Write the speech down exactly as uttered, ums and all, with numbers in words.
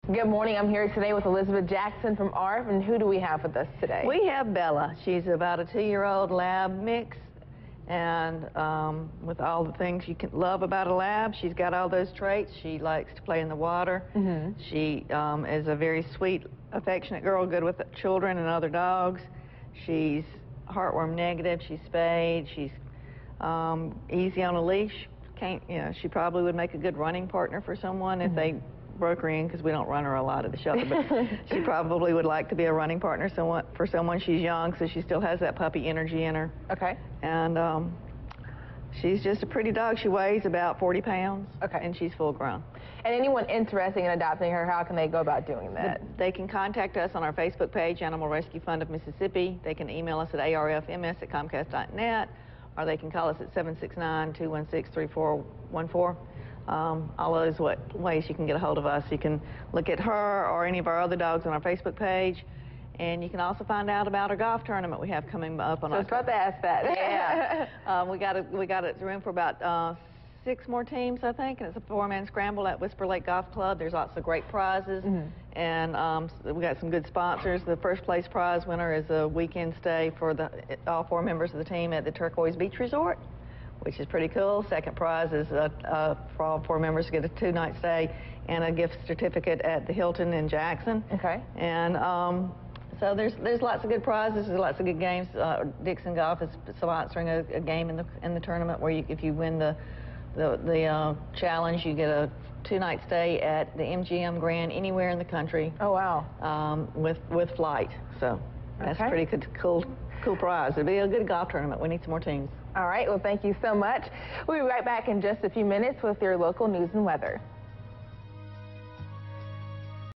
Good morning. I'm here today with Elizabeth Jackson from A R F, and who do we have with us today? We have Bella. She's about a two-year-old lab mix, and um, with all the things you can love about a lab, she's got all those traits. She likes to play in the water. Mm-hmm. She um, is a very sweet, affectionate girl, good with children and other dogs. She's heartworm negative. She's spayed. She's um, easy on a leash. Can't, you know, she probably would make a good running partner for someone if mm-hmm. they broke her in, because we don't run her a lot at the shelter, but she probably would like to be a running partner someone, for someone. She's young, so she still has that puppy energy in her. Okay. And um, she's just a pretty dog. She weighs about forty pounds, okay. and she's full grown. And anyone interested in adopting her, how can they go about doing that? They can contact us on our Facebook page, Animal Rescue Fund of Mississippi. They can email us at A R F M S at Comcast dot net, or they can call us at seven six nine, two one six, three four one four. Um, all those what, ways you can get a hold of us. You can look at her or any of our other dogs on our Facebook page, and you can also find out about our golf tournament we have coming up on. So I was about to ask that. Yeah, um, we got a, we got a room for about uh, six more teams, I think, and it's a four-man scramble at Whisper Lake Golf Club. There's lots of great prizes, mm-hmm. and um, we got some good sponsors. The first place prize winner is a weekend stay for the all four members of the team at the Turquoise Beach Resort, which is pretty cool. Second prize is uh, uh, for all four members to get a two-night stay and a gift certificate at the Hilton in Jackson. Okay. And um, so there's there's lots of good prizes. There's lots of good games. Uh, Dixon Golf is sponsoring a, a game in the in the tournament where you, if you win the the, the uh, challenge, you get a two-night stay at the M G M Grand anywhere in the country. Oh wow. Um, with with flight. So that's okay. pretty good, cool cool prize. It'll be a good golf tournament. We need some more teams. All right, well, thank you so much. We'll be right back in just a few minutes with your local news and weather.